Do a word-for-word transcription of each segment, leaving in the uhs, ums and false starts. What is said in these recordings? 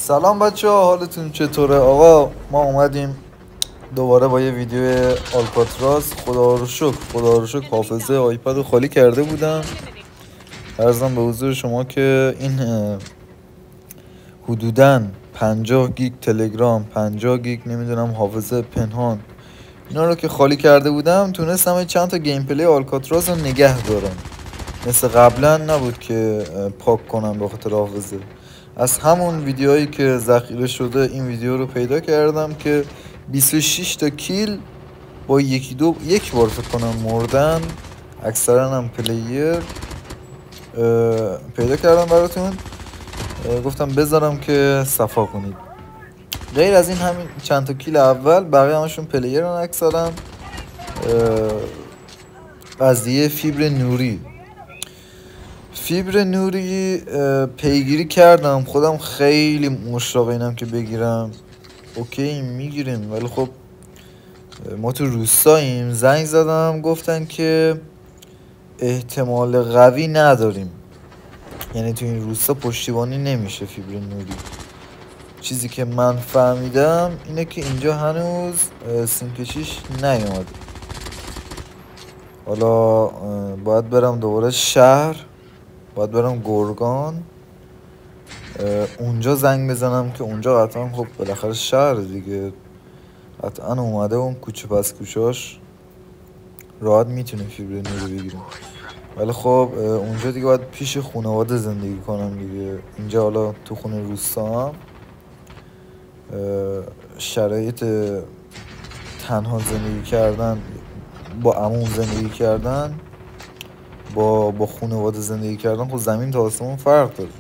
سلام بچه ها، حالتون چطوره؟ آقا ما اومدیم دوباره با یه ویدیو آلکاتراز. خدا رو شکر خدا رو شکر حافظه آیپد رو خالی کرده بودم. عرضم به حضور شما که این حدوداً پنجاه گیگ تلگرام، پنجاه گیگ نمیدونم حافظه پنهان، اینا رو که خالی کرده بودم تونستم چند تا گیم پلی آلکاتراز رو نگه دارم. مثل قبلا نبود که پاک کنم به خاطر حافظه. از همون ویدیوهایی که ذخیره شده این ویدیو رو پیدا کردم که بیست و شش تا کیل با یکی دو یک بار فکر کنم مردن، اکثرا هم پلیر. پیدا کردم براتون، گفتم بذارم که صفا کنید. غیر از این همین چند تا کیل اول بقیه همشون پلیرن اکثرا. قضیه فیبر نوری فیبر نوری پیگیری کردم، خودم خیلی مشتاق اینم که بگیرم. اوکی میگیریم، ولی خب ما تو روستاییم. زنگ زدم گفتن که احتمال قوی نداریم، یعنی تو این روستا پشتیبانی نمیشه فیبر نوری. چیزی که من فهمیدم اینه که اینجا هنوز سیم کشیش نیومده. حالا باید برم دوباره شهر، باید برم گرگان اونجا زنگ بزنم که اونجا قطعا خب بالاخره شهر دیگه، قطعا اومده اون کوچه پس کوچهاش راحت میتونه فیبر نوری بگیریم. ولی خب اونجا دیگه باید پیش خانواده زندگی کنم دیگه. اینجا حالا تو خونه روستا هم شرایط تنها زندگی کردن، با عموم زندگی کردن، با با خانواده زندگی کردن خب زمین تا آسمون فرق داره.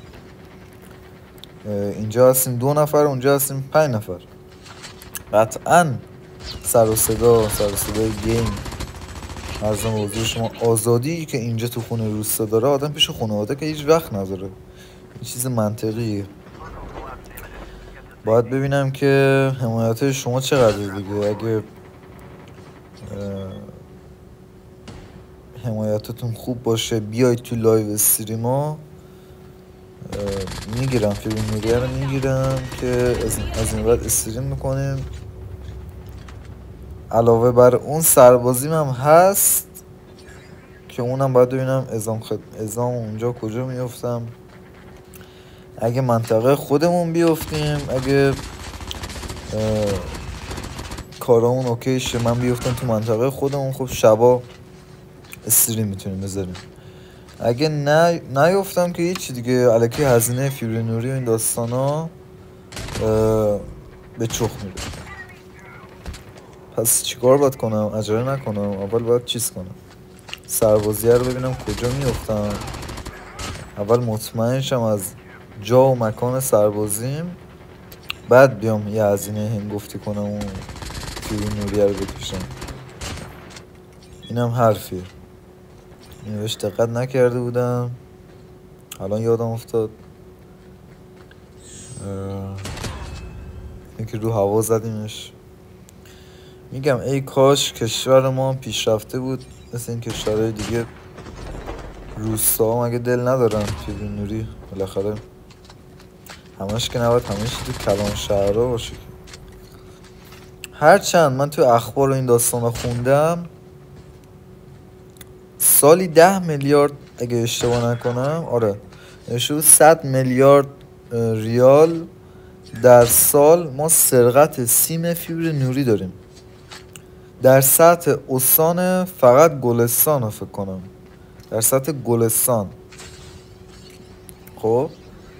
اینجا هستیم دو نفر، اونجا هستیم پنج نفر. قطعا سر و صدا سر و صدای گیم، عرضم به حضور شما آزادی که اینجا تو خونه روستا داره آدم پیش خانواده که هیچ وقت نداره. این چیز منطقیه. باید ببینم که حمایت شما چقدر دیگه. اگه حمایتتون خوب باشه بیاید تو لایو استریما، میگیرم فیلم میگه رو میگیرم که از این بعد استریم میکنیم. علاوه بر اون سربازیم هم هست که اونم باید ببینم ازام خد... ازام اونجا کجا میفتم. اگه منطقه خودمون بیفتیم، اگه کارامون اوکی شه من بیفتم تو منطقه خودمون، خب شبا استریم میتونیم بذاریم. اگه نه نیفتم که هیچ دیگه، الکی هزینه فیبر نوری و این داستانا به چخ میره. پس چیکار باید کنم؟ عجله نکنم، اول باید چیز کنم، سربازیه رو ببینم کجا میفتم. اول مطمئن شم از جا و مکان سربازیم، بعد بیام یه هزینه هنگفتی کنم و فیبر نوری رو بکشم. اینم حرفیه، اینو بهش دقت نکرده بودم، الان یادم افتاد. اینکه رو هوا زدیمش. میگم ای کاش کشور ما پیشرفته بود مثل این کشورهای دیگه. روستا هم اگه دل ندارن فیبر نوری، بالاخره همش که نباید همش تو کلان شهرها باشه. هرچند من تو اخبار و این داستانا خوندم سالی ده میلیارد اگه اشتباه نکنم، آره نشود صد میلیارد ریال در سال ما سرقت سیم فیبر نوری داریم در سطح استان فقط گلستان فکر کنم، در سطح گلستان. خب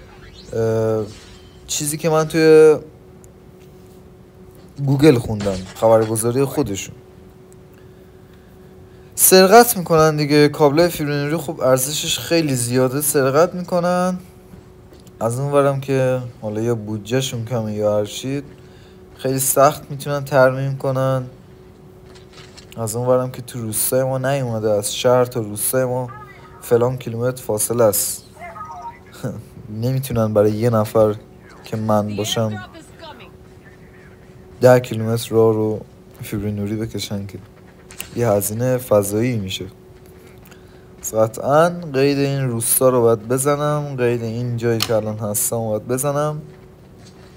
چیزی که من توی گوگل خوندم، خبرگزاری خودشون، سرقت میکنن دیگه کابلای فیبر نوری. خب ارزشش خیلی زیاده، سرقت میکنن. از اون ورم که حالا یا بودجهشون کمه یا هر چی، خیلی سخت میتونن ترمیم کنن. از اون ورم که تو روستای ما نیومده، از شهر تا روستای ما فلان کیلومتر فاصله است. نمیتونن برای یه نفر که من باشم ده کیلومتر راه رو فیبر نوری بکشن که یه هزینه فضایی میشه. قطعا قید این روستا رو باید بزنم، قید این جایی که الان هستم رو باید بزنم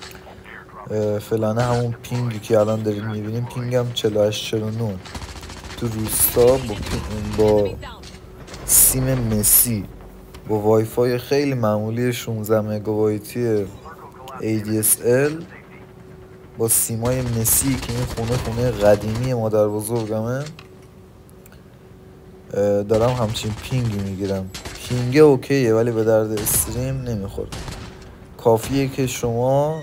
فلانه همون پینگی که الان داریم میبینیم پینگم چهل و هشت چهل و نه تو روستا با, با سیم مسی با وای فای خیلی معمولی شانزده مگابایتی ای دی اس ال با سیمای مسی که این خونه خونه قدیمی مادر بزرگمه دارم همچین پینگی میگیرم. پینگه اوکیه ولی به درد استریم نمیخوره. کافیه که شما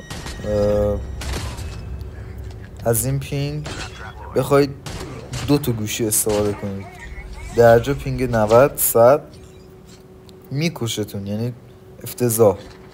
از این پینگ بخواید دو تا گوشی استفاده کنید، درجا پینگ نود صد میکشتون، یعنی افتضاح.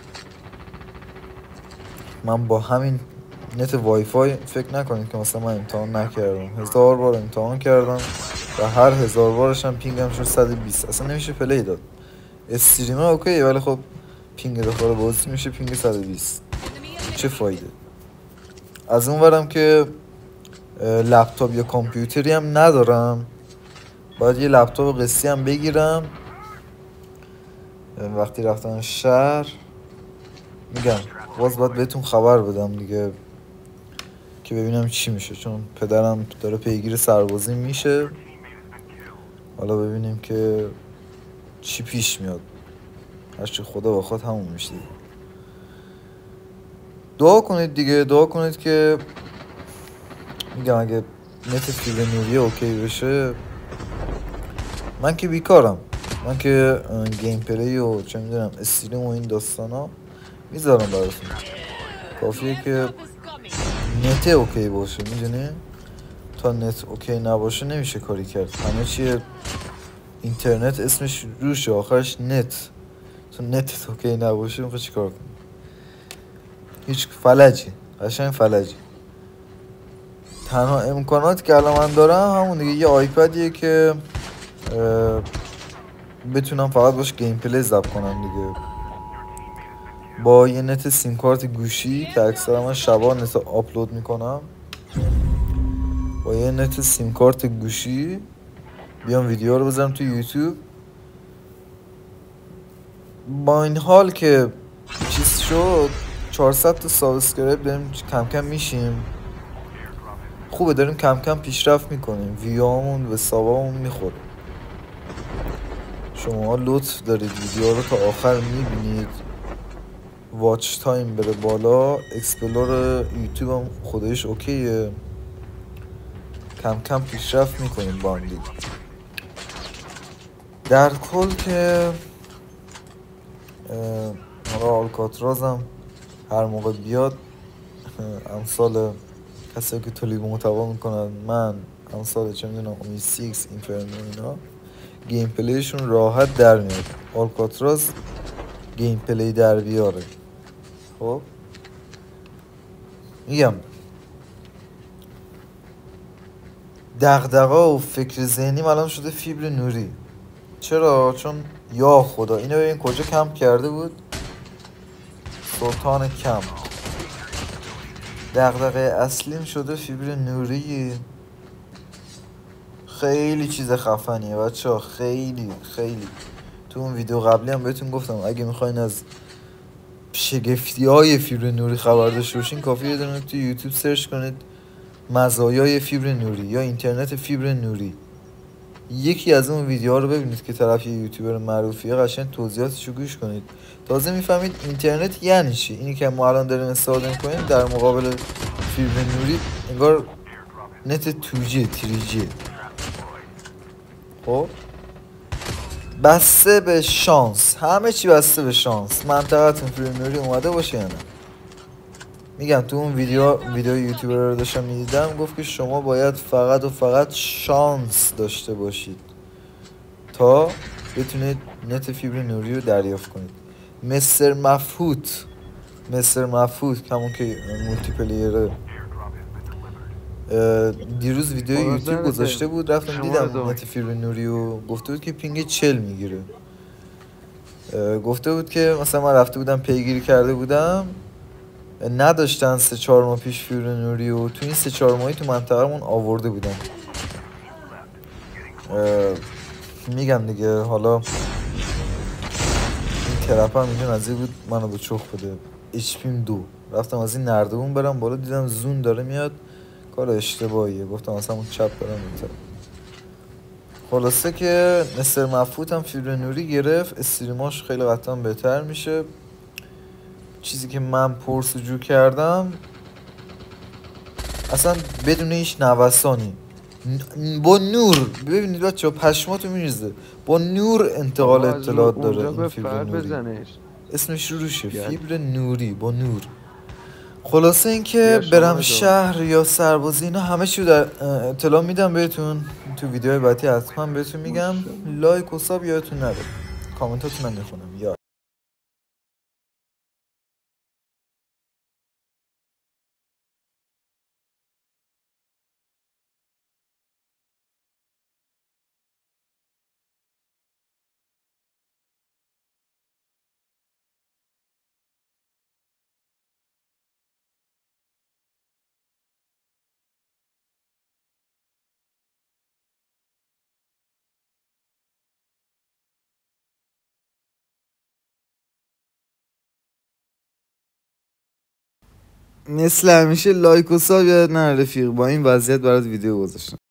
من با همین نت وای فای فکر نکنید که مثلا من امتحان نکردم، هزار بار امتحان کردم و هر هزار بارش هم پینگم شد صد و بیست، اصلا نمیشه پلی داد. استریمر اوکیه ولی خب پینگ داخل بازی میشه پینگ صد و بیست، چه فایده؟ از اون ورم که لپتاپ یا کامپیوتری هم ندارم، باید یه لپتاپ قسطی هم بگیرم. وقتی رفتم شهر میگم باز باید بهتون خبر بدم دیگه که ببینم چی میشه، چون پدرم داره پیگیر سربازی میشه. حالا ببینیم که چی پیش میاد، هرچی خدا بخواد همون میشه. دعا کنید دیگه، دعا کنید که میگم اگه نت فیبر نوری اوکی بشه. من که بیکارم، من که گیم پلی و چه میدونم استریم و این داستانا میذارم براتون، کافیه که نت اوکی باشه. میدونی تا نت اوکی نباشه نمیشه کاری کرد. همه چیه اینترنت اسمش روشه، آخرش نت. تو نت اوکی نباشه میخوای چیکار کنی؟ هیچ فلجی، قشنگ فلجی. تنها امکاناتی که الان من دارم همون دیگه یه آیپدیه که بتونم فقط باش گیم پلی ضبط کنم دیگه، با یه نت سیم کارت گوشی که اکثرا من شبا نت آپلود میکنم، با یه نت سیم کارت گوشی بیام ویدیو رو بذارم تو یوتیوب. با این حال که چیز شد چهارصد تا سابسکرایب داریم کم کم میشیم، خوبه داریم کم کم پیشرفت میکنیم، ویوامون و سابامون میخوره. شما لطف دارید ویدیو رو تا آخر میبینید، واچ تایم بره بالا، اکسپلور یوتیوب هم خودش اوکیه، کم کم پیشرفت میکنیم با هم دیگه. در کل که حالا آلکاترازم هر موقع بیاد، امثال کسایی که تولید محتوا میکنن، من امثال چه میدونم امی سیکس اینفرنو اینا، گیم پلیشون راحت در میاد. آلکاتراز گیم پلی در بیاره. خب میگم دغدغه و فکر ذهنی الان شده فیبر نوری. چرا؟ چون یا خدا اینو ببین کجا کمپ کرده بود، سلطان کمپ. دغدغه اصلیم شده فیبر نوری. خیلی چیز خفنیه بچه ها، خیلی خیلی. تو اون ویدیو قبلی هم بهتون گفتم اگه میخواین از شگفتی های فیبر نوری خبر داشته باشین، کافیه یه دونه تو یوتیوب سرچ کنید مزایای فیبر نوری یا اینترنت فیبر نوری. یکی از اون ویدیوها رو ببینید که طرف یه یوتیوبر معروفیه، قشنگ توضیحاتشو گوش کنید، تازه میفهمید اینترنت یعنی چی. اینی که ما الان داریم استفاده میکنیم در مقابل فیبر نوری انگار نت تو جی تری جی. خب بسته به شانس، همه چی بسته به شانس. منطقتون فیبر نوری اومده باشه یا نه. میگم تو اون ویدیو ویدیو یوتیوبر رو داشتم میدیدم، گفت که شما باید فقط و فقط شانس داشته باشید تا بتونید نت فیبر نوری رو دریافت کنید. مستر مفهوت مستر مفهوت همون که مولتی پلیره دیروز ویدیو یوتیوب گذاشته بود، رفتم دیدم نت فیبر نوری و گفته بود که پینگ چل میگیره. گفته بود که مثلا من رفته بودم پیگیری کرده بودم، نداشتن سه چهار ماه پیش فیبر نوری و تو این سه چهار ماهی تو منطقه‌مون آورده بودن. میگم دیگه حالا این ترپ هم اینجا نزدیک بود منو به چخ بده. اچ پیم دو رفتم از این نردبون برم بالا، دیدم زون داره میاد، کار اشتباهیه، گفتم اصلا اون چپ برم این. خلاصه که مستر مفوت هم فیبر نوری گرفت، استریماش خیلی قطعا بهتر میشه. چیزی که من پرسجو کردم اصلا بدون هیچ نوسانی با نور، ببینید بچه ها پشماتو میریزه، با نور انتقال اطلاعات داره این فیبر نوری. اسمش روشه، فیبر نوری با نور. خلاصه اینکه برم شهر یا سربازی اینا همه چیو در اطلاع میدم بهتون تو ویدیوهای بعدی، حتما بهتون میگم. لایک و ساب یادتون نره، کامنتاتون هم میخونم. یا مثل همیشه لایک و ساب یاد نره رفیق، با این وضعیت برات ویدیو گذاشتم.